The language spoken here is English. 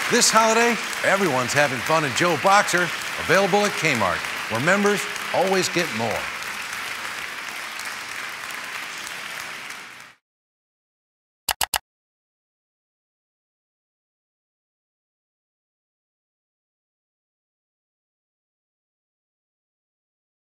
This holiday, everyone's having fun in Joe Boxer, available at Kmart, where members always get more.